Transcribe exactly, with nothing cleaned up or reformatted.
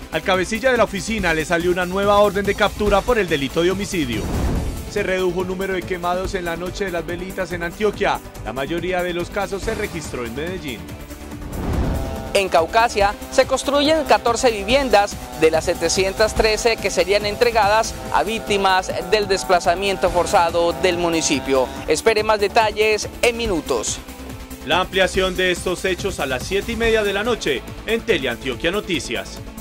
Al cabecilla de la oficina le salió una nueva orden de captura por el delito de homicidio. Se redujo el número de quemados en la noche de las velitas en Antioquia. La mayoría de los casos se registró en Medellín. En Caucasia se construyen catorce viviendas de las setecientas trece que serían entregadas a víctimas del desplazamiento forzado del municipio. Espere más detalles en minutos. La ampliación de estos hechos a las siete y media de la noche en Teleantioquia Noticias.